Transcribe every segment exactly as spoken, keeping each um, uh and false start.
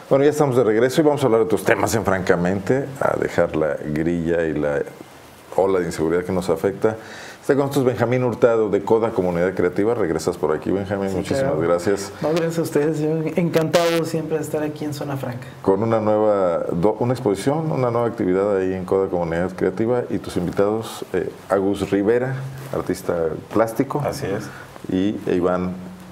Bueno, ya estamos de regreso y vamos a hablar de otros temas en Francamente, a dejar la grilla y la ola de inseguridad que nos afecta. Está con nosotros Benjamín Hurtado, de CODA Comunidad Creativa. Regresas por aquí, Benjamín. Sí, muchísimas claro. gracias. No, gracias a ustedes. Yo encantado siempre de estar aquí en Zona Franca. Con una nueva, una exposición, una nueva actividad ahí en CODA Comunidad Creativa. Y tus invitados, eh, Agus Rivera, artista plástico. Así es. Y Iván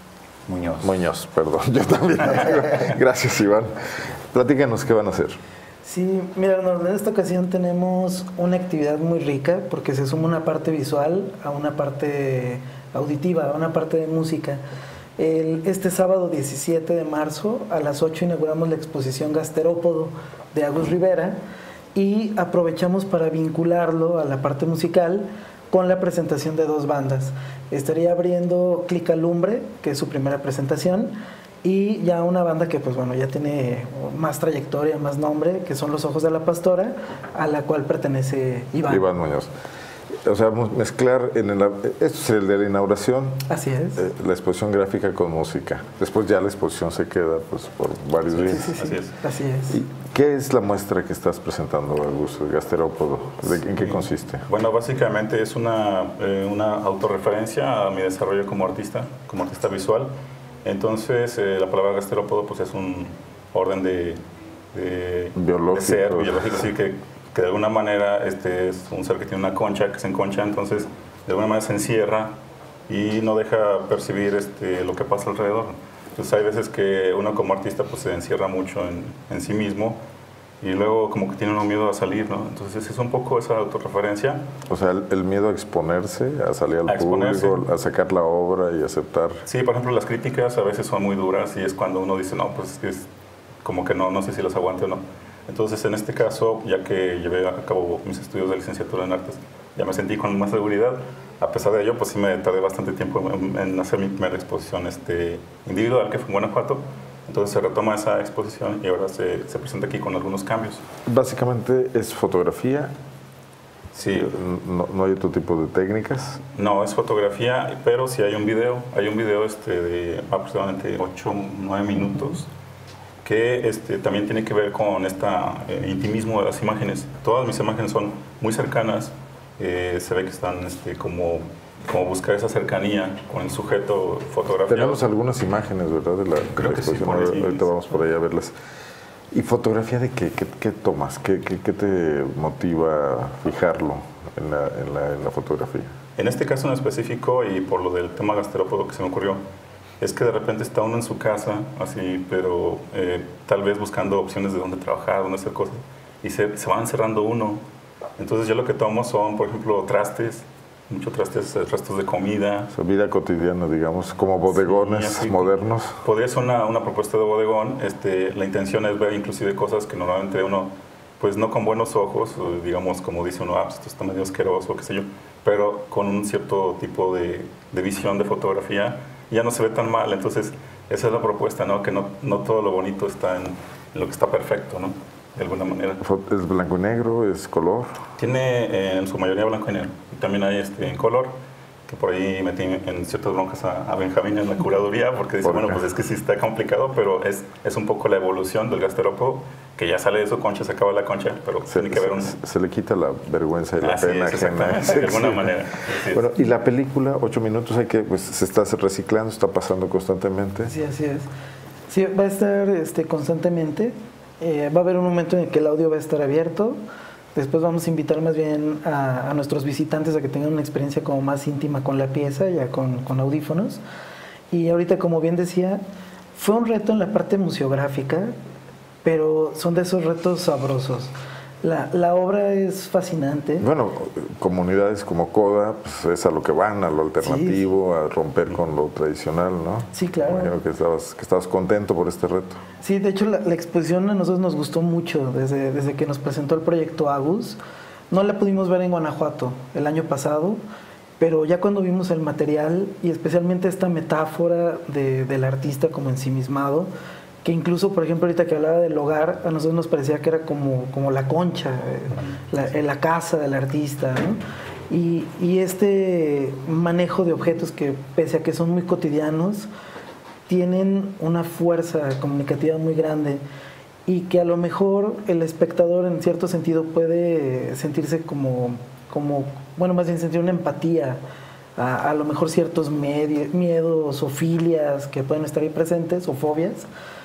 Muñoz. Muñoz, perdón. Yo también. Gracias, Iván. Platícanos qué van a hacer. Sí, mira, en esta ocasión tenemos una actividad muy rica porque se suma una parte visual a una parte auditiva, a una parte de música. El, este sábado diecisiete de marzo a las ocho inauguramos la exposición Gasterópodo de Agus Rivera y aprovechamos para vincularlo a la parte musical con la presentación de dos bandas. Estaría abriendo Clic Alumbre, que es su primera presentación, y ya una banda que pues bueno ya tiene más trayectoria, más nombre, que son Los Ojos de la Pastora, a la cual pertenece Iván. Iván Muñoz. O sea, mezclar, en el, esto es el de la inauguración. Así es. Eh, la exposición gráfica con música. Después ya la exposición se queda pues por varios días. Sí, sí, sí, Así es. Así es. ¿Y qué es la muestra que estás presentando, Agus, el Gasterópodo? ¿De, ¿En qué consiste? Bueno, básicamente es una, eh, una autorreferencia a mi desarrollo como artista, como artista visual. Entonces, eh, la palabra gasterópodo pues, es un orden de, de, biológico. de ser biológico, así que, que de alguna manera este es un ser que tiene una concha, que se enconcha, entonces de alguna manera se encierra y no deja percibir este, lo que pasa alrededor. Entonces hay veces que uno como artista pues, se encierra mucho en, en sí mismo y luego como que tiene uno miedo a salir, ¿no? Entonces es un poco esa autorreferencia. O sea, el, el miedo a exponerse, a salir al a público, a sacar la obra y aceptar. Sí, por ejemplo, las críticas a veces son muy duras y es cuando uno dice, no, pues es como que no, no sé si las aguante o no. Entonces, en este caso, ya que llevé a cabo mis estudios de licenciatura en artes, ya me sentí con más seguridad. A pesar de ello, pues sí me tardé bastante tiempo en, en hacer mi primera exposición este, individual, que fue en Guanajuato. Entonces se retoma esa exposición y ahora se, se presenta aquí con algunos cambios. Básicamente es fotografía. Sí. No, no hay otro tipo de técnicas. No, es fotografía, pero sí hay un video. Hay un video este, de aproximadamente ocho o nueve minutos que este, también tiene que ver con este eh, intimismo de las imágenes. Todas mis imágenes son muy cercanas. Eh, se ve que están este, como... como buscar esa cercanía con el sujeto fotografiado. Tenemos algunas imágenes, ¿verdad? De la, Creo la que sí, exposición. por ahí. Ahorita vamos por ahí a verlas. ¿Y fotografía de qué? ¿Qué, qué tomas? ¿Qué, qué, ¿Qué te motiva a fijarlo en la, en, la, en la fotografía? En este caso en específico, y por lo del tema gasterópodo que se me ocurrió, es que de repente está uno en su casa, así, pero eh, tal vez buscando opciones de dónde trabajar, dónde hacer cosas, y se, se va encerrando uno. Entonces yo lo que tomo son, por ejemplo, trastes, muchos trastes, restos de comida. Su vida cotidiana, digamos, como bodegones sí, modernos. Podría ser una, una propuesta de bodegón. Este, la intención es ver inclusive cosas que normalmente uno, pues no con buenos ojos, digamos, como dice uno, ah, pues esto está medio asqueroso, qué sé yo, pero con un cierto tipo de, de visión de fotografía, ya no se ve tan mal. Entonces, esa es la propuesta, ¿no? Que no, no todo lo bonito está en, en lo que está perfecto, ¿no? De alguna manera. ¿Es blanco y negro? ¿Es color? Tiene eh, en su mayoría blanco y negro. Y también hay este, en color, que por ahí metí en ciertas broncas a, a Benjamín en la curaduría, porque dice, bueno, pues es que sí está complicado, pero es, es un poco la evolución del gasterópodo, que ya sale de su concha, se acaba la concha, pero se, tiene que haber un... Se le quita la vergüenza y la Así pena es, ajena. de alguna manera. Bueno, y la película, ocho minutos, hay que, pues, se está reciclando, está pasando constantemente. Sí, así es. Sí, va a estar este, constantemente. Eh, va a haber un momento en el que el audio va a estar abierto. Después vamos a invitar más bien a, a nuestros visitantes a que tengan una experiencia como más íntima con la pieza, ya con, con audífonos. Y ahorita, como bien decía, fue un reto en la parte museográfica, pero son de esos retos sabrosos. La, la obra es fascinante. Bueno, comunidades como CODA, pues es a lo que van, a lo alternativo, sí, a romper con lo tradicional, ¿no? Sí, claro. Imagino que estabas, que estabas contento por este reto. Sí, de hecho la, la exposición a nosotros nos gustó mucho desde, desde que nos presentó el proyecto Agus. No la pudimos ver en Guanajuato el año pasado, pero ya cuando vimos el material y especialmente esta metáfora de, del artista como ensimismado, que incluso, por ejemplo, ahorita que hablaba del hogar, a nosotros nos parecía que era como, como la concha, la, la casa del artista, ¿no? Y, y este manejo de objetos que, pese a que son muy cotidianos, tienen una fuerza comunicativa muy grande. y que a lo mejor el espectador en cierto sentido puede sentirse como, como bueno, más bien sentir una empatía a, a lo mejor ciertos medi- miedos o filias que pueden estar ahí presentes o fobias,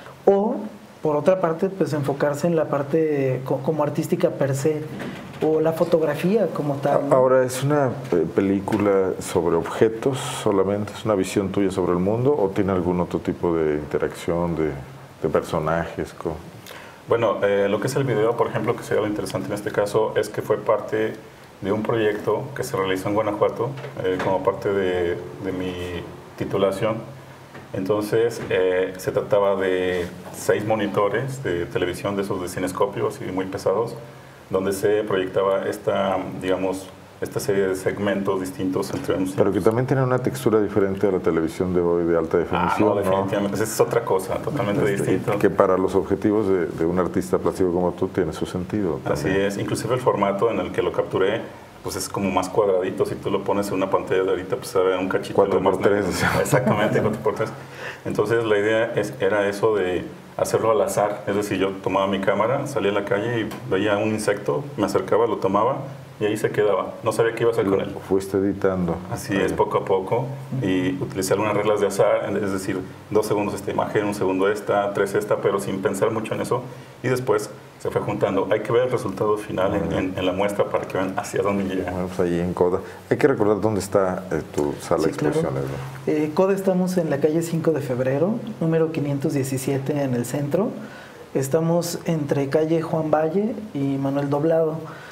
o por otra parte pues enfocarse en la parte co- como artística per se o la fotografía como tal, ¿no? Ahora, ¿es una eh, película sobre objetos solamente? ¿Es una visión tuya sobre el mundo o tiene algún otro tipo de interacción de, de personajes? Con... Bueno, eh, lo que es el video, por ejemplo, que sería lo interesante en este caso, es que fue parte de un proyecto que se realizó en Guanajuato, eh, como parte de, de mi titulación. Entonces, eh, se trataba de seis monitores de televisión, de esos de cinescopios y muy pesados, donde se proyectaba esta, digamos, esta serie de segmentos distintos entre unos. Pero que también tiene una textura diferente a la televisión de hoy de alta definición. Ah, no, definitivamente. ¿No? Esa es otra cosa, totalmente este, distinta. Que para los objetivos de, de un artista plástico como tú tiene su sentido también. Así es. Inclusive el formato en el que lo capturé, pues es como más cuadradito. Si tú lo pones en una pantalla de ahorita, pues se ve un cachito. cuatro por tres. Exactamente, cuatro por tres. Entonces la idea es, era eso de hacerlo al azar. Es decir, yo tomaba mi cámara, salía a la calle y veía un insecto, me acercaba, lo tomaba y ahí se quedaba. No sabía qué iba a hacer con él. Fuiste editando. Así es, poco a poco. Y utilicé algunas reglas de azar, es decir, dos segundos esta imagen, un segundo esta, tres esta, pero sin pensar mucho en eso. Y después se fue juntando. Hay que ver el resultado final en, en, en la muestra para que vean hacia dónde llega. Bueno, pues allí en Coda. Hay que recordar dónde está eh, tu sala de Sí, claro. exposiciones, ¿no? Eh, Coda estamos en la calle cinco de febrero, número quinientos diecisiete en el centro. Estamos entre calle Juan Valle y Manuel Doblado.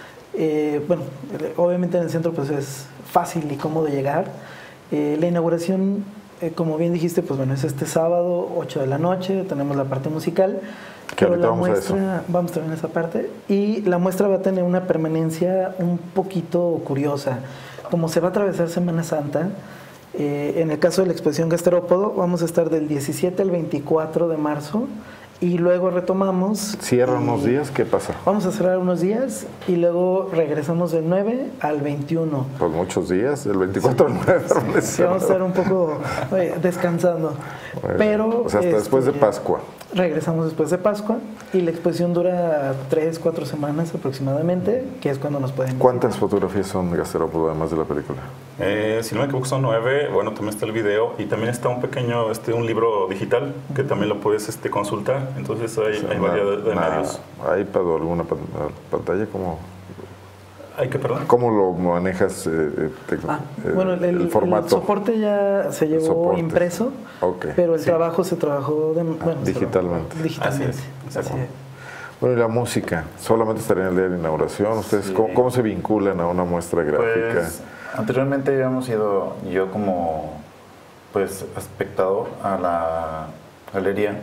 Eh, bueno, obviamente en el centro pues es fácil y cómodo llegar. Eh, la inauguración, eh, como bien dijiste, pues bueno, es este sábado, ocho de la noche, tenemos la parte musical. Que Pero ahorita la vamos a eso. muestra, vamos también a esa parte, y la muestra va a tener una permanencia un poquito curiosa. Como se va a atravesar Semana Santa, eh, en el caso de la exposición Gasterópodo, vamos a estar del diecisiete al veinticuatro de marzo, y luego retomamos. ¿Cierra y unos días? ¿Qué pasa? Vamos a cerrar unos días, y luego regresamos del nueve al veintiuno. Pues muchos días, del veinticuatro al nueve. Sí, vamos a estar un poco oye, descansando. Bueno, Pero, o sea, hasta después de este, Pascua. Regresamos después de Pascua y la exposición dura tres, cuatro semanas aproximadamente, que es cuando nos pueden ¿Cuántas visitar. fotografías son Gasterópodo además de la película? Eh, si no me equivoco son nueve, bueno, también está el video y también está un pequeño, este, un libro digital que también lo puedes este, consultar. Entonces hay, hay Una- variedad de una medios. iPad o alguna pan- pantalla, ¿cómo, ¿Hay que, perdón? cómo lo manejas? eh, eh, te- Ah, eh, bueno, el, el formato. soporte ya se llevó Soporte. impreso, Ok. pero el Sí. trabajo se trabajó de, bueno, se digitalmente. trabajó digitalmente. Así es, Así exacto. es. Bueno, y la música, solamente estaría en el día de la inauguración. ¿Ustedes Sí. cómo, cómo se vinculan a una muestra gráfica? Pues anteriormente habíamos ido yo como pues espectador a la galería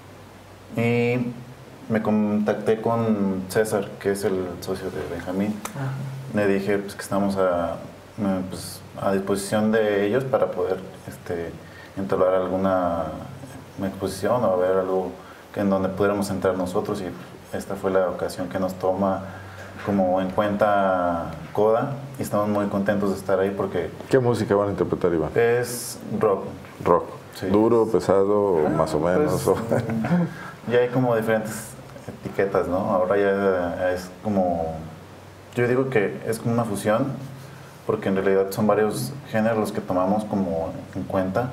y me contacté con César, que es el socio de Benjamín. Ajá. Le dije pues, que estamos a, eh, pues, a disposición de ellos para poder este, entablar alguna exposición o ver algo que en donde pudiéramos entrar nosotros, y esta fue la ocasión que nos toma como en cuenta Coda y estamos muy contentos de estar ahí porque ¿Qué música van a interpretar, Iván? es rock. Rock. Sí. ¿Duro, pesado, o más o menos? Pues, o- ya hay como diferentes etiquetas, ¿no? Ahora ya es como, yo digo que es como una fusión, porque en realidad son varios géneros los que tomamos como en cuenta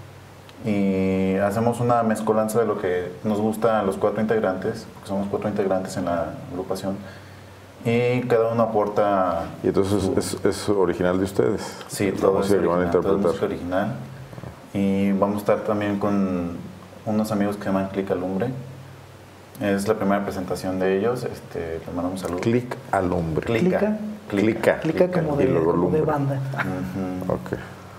y hacemos una mezcolanza de lo que nos gusta a los cuatro integrantes, porque somos cuatro integrantes en la agrupación, y cada uno aporta... Y entonces su- es, es original de ustedes. Sí, la todo es música que van a original, todo es interpretar. música original. Y vamos a estar también con unos amigos que se llaman Click Alumbre. Es la primera presentación de ellos. Este, les mandamos saludos. Clic alumbre. Clica. Clica. Clica como Y de, luego como de lumbre. banda. Ujú. Ok.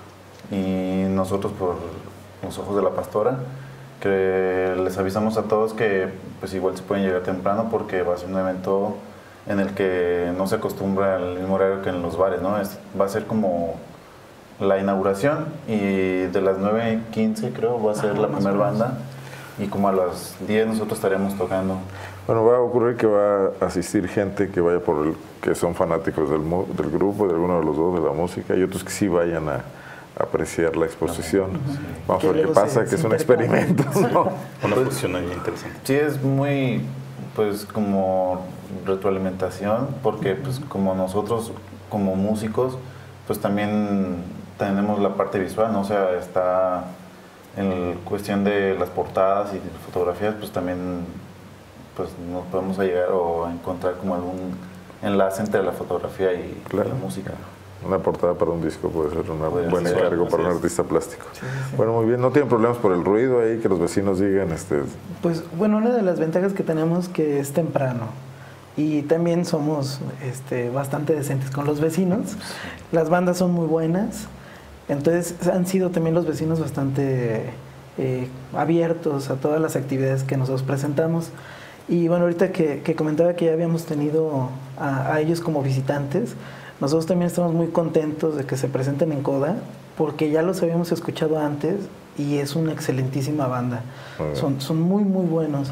Y nosotros por los ojos de la pastora, que les avisamos a todos que pues igual se pueden llegar temprano porque va a ser un evento en el que no se acostumbra al mismo horario que en los bares, ¿no? Es, va a ser como la inauguración y de las nueve y quince creo va a ser Ajá, la más primera o menos. banda y como a las diez nosotros estaremos tocando. Bueno, va a ocurrir que va a asistir gente que vaya por el, que son fanáticos del, mu- del grupo, de alguno de los dos, de la música, y otros que sí vayan a, a apreciar la exposición. Vamos Que a ver qué luego pasa, se- que es se un intercambian. experimento, ¿no? Una fusión ahí interesante. Sí, es muy pues como retroalimentación, porque pues como nosotros como músicos, pues también tenemos la parte visual, ¿no? O sea, está en cuestión de las portadas y fotografías, pues también pues nos podemos llegar o encontrar como algún enlace entre la fotografía y claro. la música. Una portada para un disco puede ser un buen ser, encargo para un es. artista plástico. Sí, sí, sí. Bueno, muy bien. ¿No tienen problemas por el ruido ahí que los vecinos digan? Este... Pues bueno, una de las ventajas que tenemos que es temprano y también somos este, bastante decentes con los vecinos. Las bandas son muy buenas, entonces han sido también los vecinos bastante eh, abiertos a todas las actividades que nosotros presentamos. Y bueno, ahorita que, que comentaba que ya habíamos tenido a, a ellos como visitantes, nosotros también estamos muy contentos de que se presenten en Coda, porque ya los habíamos escuchado antes y es una excelentísima banda. Son, son muy, muy buenos.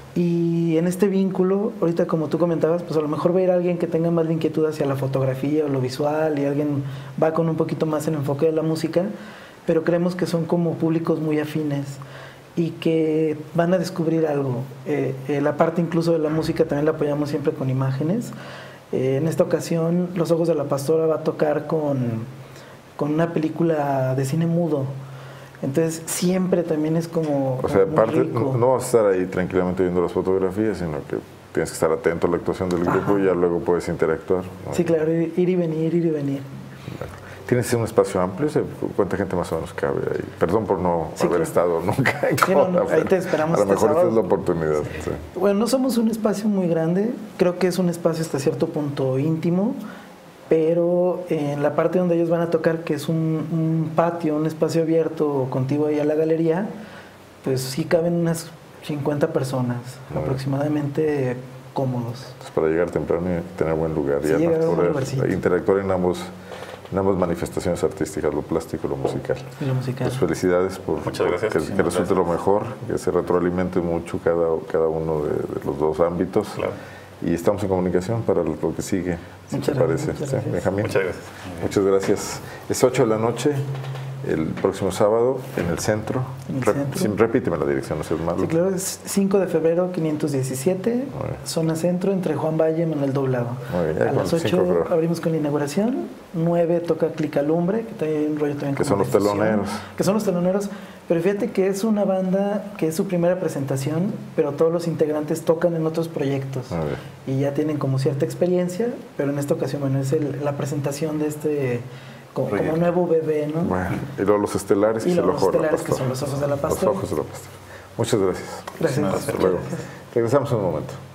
Y en este vínculo, ahorita como tú comentabas, pues a lo mejor va a ir alguien que tenga más la inquietud hacia la fotografía o lo visual y alguien va con un poquito más el enfoque de la música, pero creemos que son como públicos muy afines y que van a descubrir algo. Eh, eh, la parte incluso de la música también la apoyamos siempre con imágenes. Eh, en esta ocasión, Los Ojos de la Pastora va a tocar con, con una película de cine mudo. Entonces, siempre también es como. O sea, muy aparte, rico. no vas a estar ahí tranquilamente viendo las fotografías, sino que tienes que estar atento a la actuación del grupo. Ajá. Y ya luego puedes interactuar, ¿no? Sí, claro, ir, ir y venir, ir y venir. Bueno. ¿Tienes un espacio amplio? ¿Cuánta gente más o menos cabe ahí? Perdón por no sí, haber claro. estado nunca en sí, no, no, ahí te esperamos. A lo este mejor esta es la sábado. oportunidad. Sí. Bueno, no somos un espacio muy grande. Creo que es un espacio hasta cierto punto íntimo. Pero en la parte donde ellos van a tocar, que es un, un patio, un espacio abierto contiguo ahí a la galería, pues sí caben unas cincuenta personas Muy aproximadamente bien. Cómodos. Entonces, para llegar temprano y tener buen lugar Sí, y además poder lugar, interactuar en ambos, en ambas manifestaciones artísticas, lo plástico y lo musical. Y lo musical. Pues felicidades por, Muchas gracias. que, Sí, que resulte gracias. lo mejor, que se retroalimente mucho cada, cada uno de, de los dos ámbitos. Claro. Y estamos en comunicación para lo que sigue, si muchas te gracias, parece. muchas ¿Sí? gracias. Benjamín. Muchas gracias. Muchas gracias. Es ocho de la noche, el próximo sábado, en el centro. En el Re centro. Sí, repíteme la dirección, no seas malo. Sí, claro, es cinco de febrero, quinientos diecisiete, zona centro, entre Juan Valle y Manuel Doblado. Muy bien, a las ocho abrimos con la inauguración, nueve toca Clicalumbre, que trae un rollo también. Que son los teloneros. Que son los teloneros. Pero fíjate que es una banda que es su primera presentación, pero todos los integrantes tocan en otros proyectos. Y ya tienen como cierta experiencia, pero en esta ocasión, bueno, es el, la presentación de este... Como, como nuevo bebé, ¿no? Bueno, y luego los estelares, y que, luego es el los ojo de la estelares que son los ojos de la pastora. Los ojos de la pastora. Muchas gracias. Gracias. Hasta luego. Regresamos en un momento.